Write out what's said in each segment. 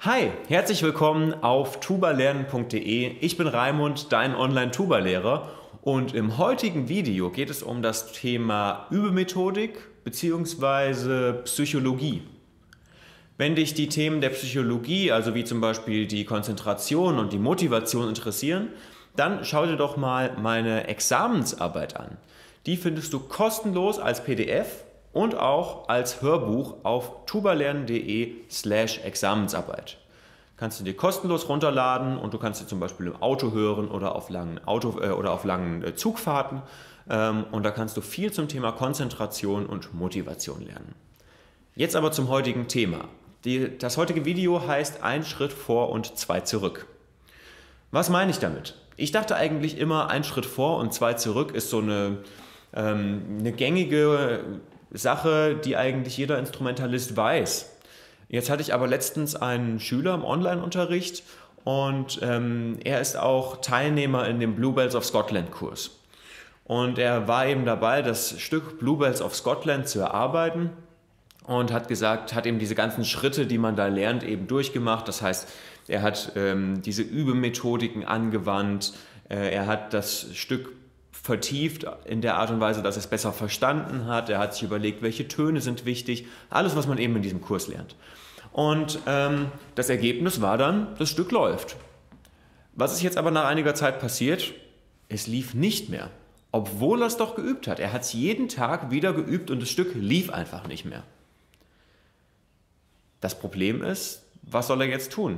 Hi, herzlich willkommen auf tubalernen.de. Ich bin Raimund, dein Online-Tuba-Lehrer, und im heutigen Video geht es um das Thema Übemethodik bzw. Psychologie. Wenn dich die Themen der Psychologie, also wie zum Beispiel die Konzentration und die Motivation interessieren, dann schau dir doch mal meine Examensarbeit an. Die findest du kostenlos als PDF und auch als Hörbuch auf tubalernen.de/Examensarbeit. Kannst du dir kostenlos runterladen und du kannst sie zum Beispiel im Auto hören oder auf langen Zugfahrten. Und da kannst du viel zum Thema Konzentration und Motivation lernen. Jetzt aber zum heutigen Thema. Das heutige Video heißt ein Schritt vor und zwei zurück. Was meine ich damit? Ich dachte eigentlich immer, ein Schritt vor und zwei zurück ist so eine gängige Sache, die eigentlich jeder Instrumentalist weiß. Jetzt hatte ich aber letztens einen Schüler im Online-Unterricht und er ist auch Teilnehmer in dem Bluebells of Scotland Kurs. Und er war eben dabei, das Stück Bluebells of Scotland zu erarbeiten und hat eben diese ganzen Schritte, die man da lernt, eben durchgemacht. Das heißt, er hat diese Übemethodiken angewandt, er hat das Stück vertieft in der Art und Weise, dass er es besser verstanden hat. Er hat sich überlegt, welche Töne sind wichtig. Alles, was man eben in diesem Kurs lernt. Und das Ergebnis war dann, das Stück läuft. Was ist jetzt aber nach einiger Zeit passiert? Es lief nicht mehr. Obwohl er es doch geübt hat. Er hat es jeden Tag wieder geübt und das Stück lief einfach nicht mehr. Das Problem ist, was soll er jetzt tun?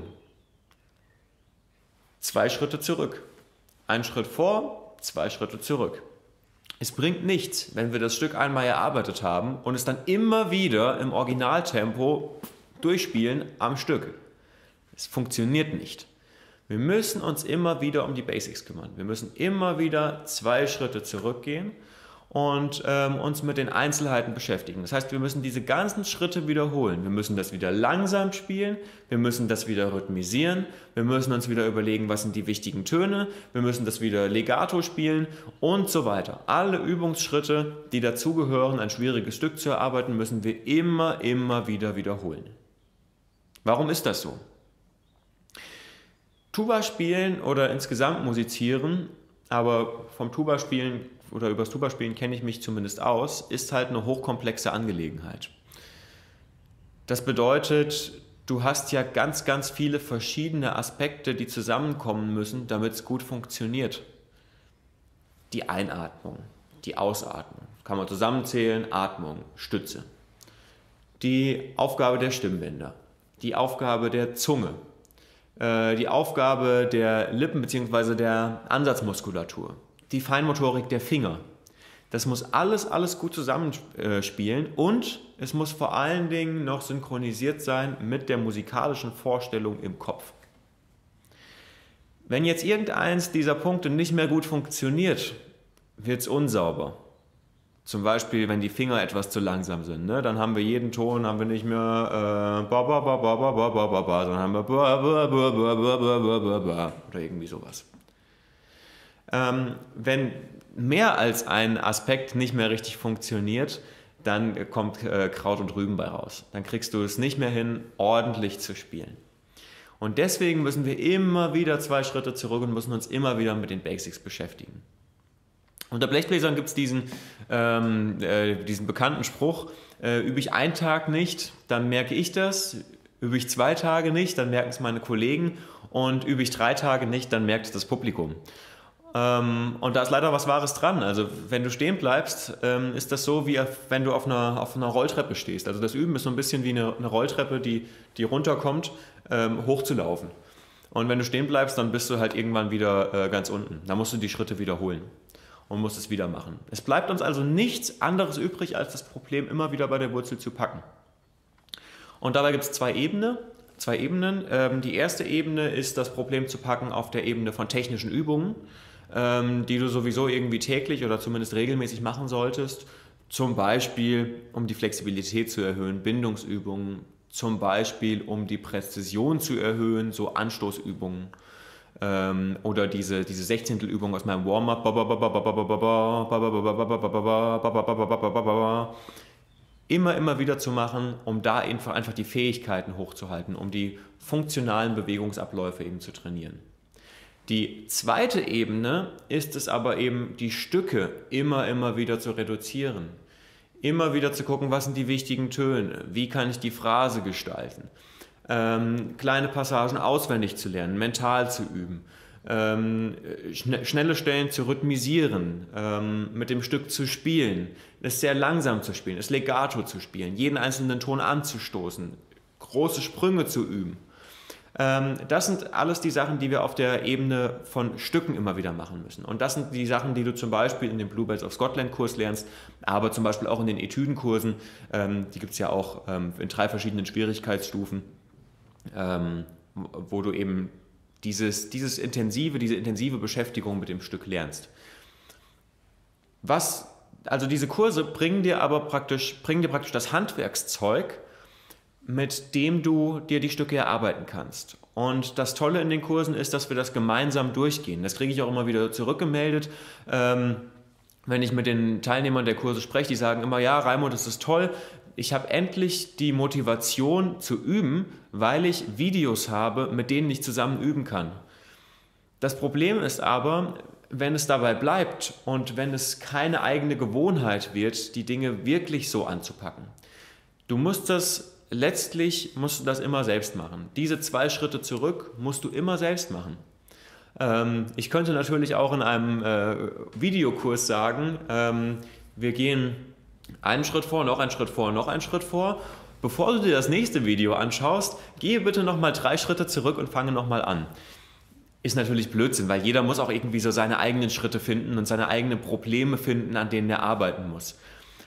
2 Schritte zurück. Ein Schritt vor, 2 Schritte zurück. Es bringt nichts, wenn wir das Stück einmal erarbeitet haben und es dann immer wieder im Originaltempo durchspielen am Stück. Es funktioniert nicht. Wir müssen uns immer wieder um die Basics kümmern. Wir müssen immer wieder 2 Schritte zurückgehen und uns mit den Einzelheiten beschäftigen. Das heißt, wir müssen diese ganzen Schritte wiederholen. Wir müssen das wieder langsam spielen, wir müssen das wieder rhythmisieren, wir müssen uns wieder überlegen, was sind die wichtigen Töne, wir müssen das wieder legato spielen und so weiter. Alle Übungsschritte, die dazugehören, ein schwieriges Stück zu erarbeiten, müssen wir immer wieder wiederholen. Warum ist das so? Tuba spielen oder insgesamt musizieren, aber vom Tuba-Spielen oder übers Tuba-Spielen kenne ich mich zumindest aus, ist halt eine hochkomplexe Angelegenheit. Das bedeutet, du hast ja ganz viele verschiedene Aspekte, die zusammenkommen müssen, damit es gut funktioniert. Die Einatmung, die Ausatmung, kann man zusammenzählen, Atmung, Stütze. Die Aufgabe der Stimmbänder, die Aufgabe der Zunge, die Aufgabe der Lippen bzw. der Ansatzmuskulatur, die Feinmotorik der Finger. Das muss alles gut zusammenspielen und es muss vor allen Dingen noch synchronisiert sein mit der musikalischen Vorstellung im Kopf. Wenn jetzt irgendeins dieser Punkte nicht mehr gut funktioniert, wird es unsauber. Zum Beispiel, wenn die Finger etwas zu langsam sind, ne? Dann haben wir jeden Ton, haben wir nicht mehr sondern haben wir oder irgendwie sowas. Wenn mehr als ein Aspekt nicht mehr richtig funktioniert, dann kommt Kraut und Rüben bei raus. Dann kriegst du es nicht mehr hin, ordentlich zu spielen. Und deswegen müssen wir immer wieder 2 Schritte zurück und müssen uns immer wieder mit den Basics beschäftigen. Unter Blechbläsern gibt es diesen bekannten Spruch, übe ich einen Tag nicht, dann merke ich das, übe ich 2 Tage nicht, dann merken es meine Kollegen und übe ich 3 Tage nicht, dann merkt es das Publikum. Und da ist leider was Wahres dran. Also wenn du stehen bleibst, ist das so, wie wenn du auf einer Rolltreppe stehst. Also das Üben ist so ein bisschen wie eine Rolltreppe, die runterkommt, hochzulaufen. Und wenn du stehen bleibst, dann bist du halt irgendwann wieder ganz unten. Da musst du die Schritte wiederholen und musst es wieder machen. Es bleibt uns also nichts anderes übrig, als das Problem immer wieder bei der Wurzel zu packen. Und dabei gibt es 2 Ebenen. Die erste Ebene ist das Problem zu packen auf der Ebene von technischen Übungen, die du sowieso irgendwie täglich oder zumindest regelmäßig machen solltest. Zum Beispiel, um die Flexibilität zu erhöhen, Bindungsübungen, zum Beispiel, um die Präzision zu erhöhen, so Anstoßübungen. Oder diese Sechzehntelübung aus meinem Warm-up. immer wieder zu machen, um da einfach die Fähigkeiten hochzuhalten, um die funktionalen Bewegungsabläufe eben zu trainieren. Die zweite Ebene ist es aber eben, die Stücke immer wieder zu reduzieren. Immer wieder zu gucken, was sind die wichtigen Töne, wie kann ich die Phrase gestalten, kleine Passagen auswendig zu lernen, mental zu üben, schnelle Stellen zu rhythmisieren, mit dem Stück zu spielen, es sehr langsam zu spielen, es legato zu spielen, jeden einzelnen Ton anzustoßen, große Sprünge zu üben. Das sind alles die Sachen, die wir auf der Ebene von Stücken immer wieder machen müssen. Und das sind die Sachen, die du zum Beispiel in dem Bluebells of Scotland Kurs lernst, aber zum Beispiel auch in den Etüdenkursen. Die gibt es ja auch in 3 verschiedenen Schwierigkeitsstufen, wo du eben diese intensive Beschäftigung mit dem Stück lernst. Also diese Kurse bringen dir praktisch das Handwerkszeug, mit dem du dir die Stücke erarbeiten kannst. Und das Tolle in den Kursen ist, dass wir das gemeinsam durchgehen. Das kriege ich auch immer wieder zurückgemeldet, wenn ich mit den Teilnehmern der Kurse spreche. Die sagen immer, ja, Raimund, das ist toll. Ich habe endlich die Motivation zu üben, weil ich Videos habe, mit denen ich zusammen üben kann. Das Problem ist aber, wenn es dabei bleibt und wenn es keine eigene Gewohnheit wird, die Dinge wirklich so anzupacken. Letztlich musst du das immer selbst machen. Diese 2 Schritte zurück musst du immer selbst machen. Ich könnte natürlich auch in einem Videokurs sagen, wir gehen einen Schritt vor, noch einen Schritt vor, noch einen Schritt vor. Bevor du dir das nächste Video anschaust, gehe bitte nochmal 3 Schritte zurück und fange nochmal an. Ist natürlich Blödsinn, weil jeder muss auch irgendwie so seine eigenen Schritte finden und seine eigenen Probleme finden, an denen er arbeiten muss.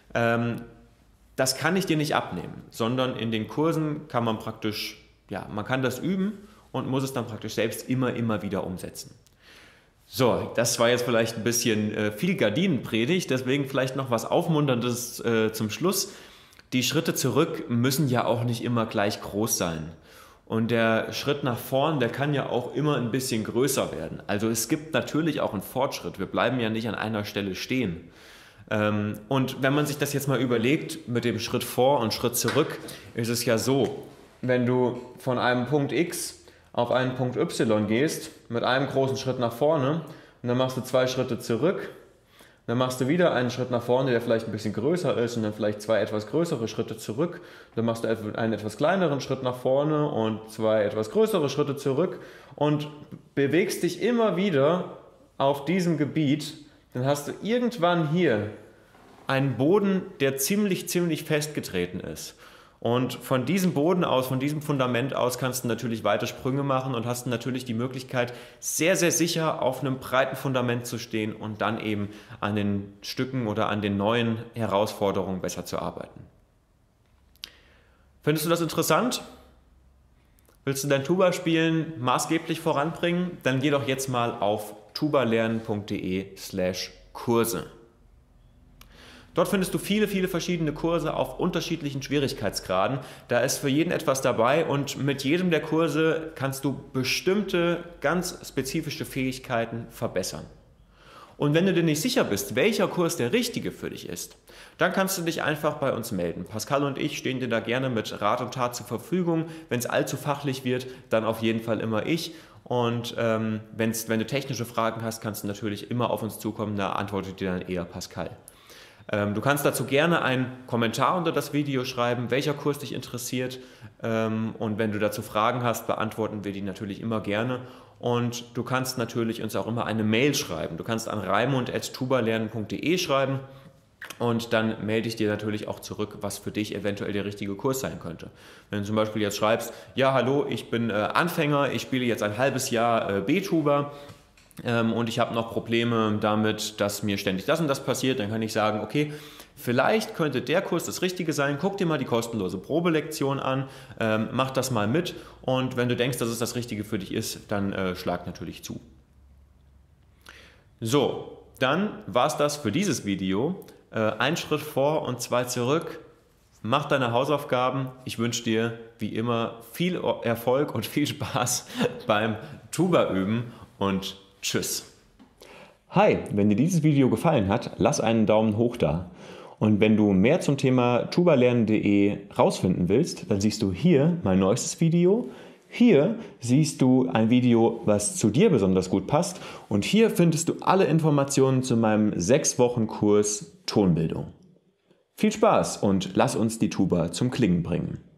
Das kann ich dir nicht abnehmen, sondern in den Kursen kann man man kann das üben und muss es dann praktisch selbst immer wieder umsetzen. So, das war jetzt vielleicht ein bisschen viel Gardinenpredigt, deswegen vielleicht noch was Aufmunterndes zum Schluss. Die Schritte zurück müssen ja auch nicht immer gleich groß sein. Und der Schritt nach vorn, der kann ja auch immer ein bisschen größer werden. Also es gibt natürlich auch einen Fortschritt. Wir bleiben ja nicht an einer Stelle stehen. Und wenn man sich das jetzt mal überlegt mit dem Schritt vor und Schritt zurück, ist es ja so, wenn du von einem Punkt X auf einen Punkt Y gehst, mit einem großen Schritt nach vorne und dann machst du 2 Schritte zurück, dann machst du wieder einen Schritt nach vorne, der vielleicht ein bisschen größer ist und dann vielleicht 2 etwas größere Schritte zurück, dann machst du einen etwas kleineren Schritt nach vorne und 2 etwas größere Schritte zurück und bewegst dich immer wieder auf diesem Gebiet. Dann hast du irgendwann hier einen Boden, der ziemlich festgetreten ist. Und von diesem Boden aus, von diesem Fundament aus kannst du natürlich weiter Sprünge machen und hast natürlich die Möglichkeit, sehr sicher auf einem breiten Fundament zu stehen und dann eben an den Stücken oder an den neuen Herausforderungen besser zu arbeiten. Findest du das interessant? Willst du dein Tuba-Spielen maßgeblich voranbringen? Dann geh doch jetzt mal auf tubalernen.de/Kurse. Dort findest du viele verschiedene Kurse auf unterschiedlichen Schwierigkeitsgraden. Da ist für jeden etwas dabei und mit jedem der Kurse kannst du bestimmte, ganz spezifische Fähigkeiten verbessern. Und wenn du dir nicht sicher bist, welcher Kurs der richtige für dich ist, dann kannst du dich einfach bei uns melden. Pascal und ich stehen dir da gerne mit Rat und Tat zur Verfügung. Wenn es allzu fachlich wird, dann auf jeden Fall immer ich. Und wenn du technische Fragen hast, kannst du natürlich immer auf uns zukommen, da antwortet dir dann eher Pascal. Du kannst dazu gerne einen Kommentar unter das Video schreiben, welcher Kurs dich interessiert. Und wenn du dazu Fragen hast, beantworten wir die natürlich immer gerne. Und du kannst natürlich uns auch immer eine Mail schreiben. Du kannst an raimund@tubalernen.de schreiben und dann melde ich dir natürlich auch zurück, was für dich eventuell der richtige Kurs sein könnte. Wenn du zum Beispiel jetzt schreibst, ja hallo, ich bin Anfänger, ich spiele jetzt ein halbes Jahr B-Tuba und ich habe noch Probleme damit, dass mir ständig das und das passiert, dann kann ich sagen, okay, vielleicht könnte der Kurs das Richtige sein, guck dir mal die kostenlose Probelektion an, mach das mal mit und wenn du denkst, dass es das Richtige für dich ist, dann schlag natürlich zu. So, dann war es das für dieses Video. Ein Schritt vor und 2 zurück. Mach deine Hausaufgaben. Ich wünsche dir wie immer viel Erfolg und viel Spaß beim Tuba üben und tschüss. Hi, wenn dir dieses Video gefallen hat, lass einen Daumen hoch da. Und wenn du mehr zum Thema tubalernen.de rausfinden willst, dann siehst du hier mein neuestes Video. Hier siehst du ein Video, was zu dir besonders gut passt. Und hier findest du alle Informationen zu meinem 6-Wochen-Kurs Tonbildung. Viel Spaß und lass uns die Tuba zum Klingen bringen.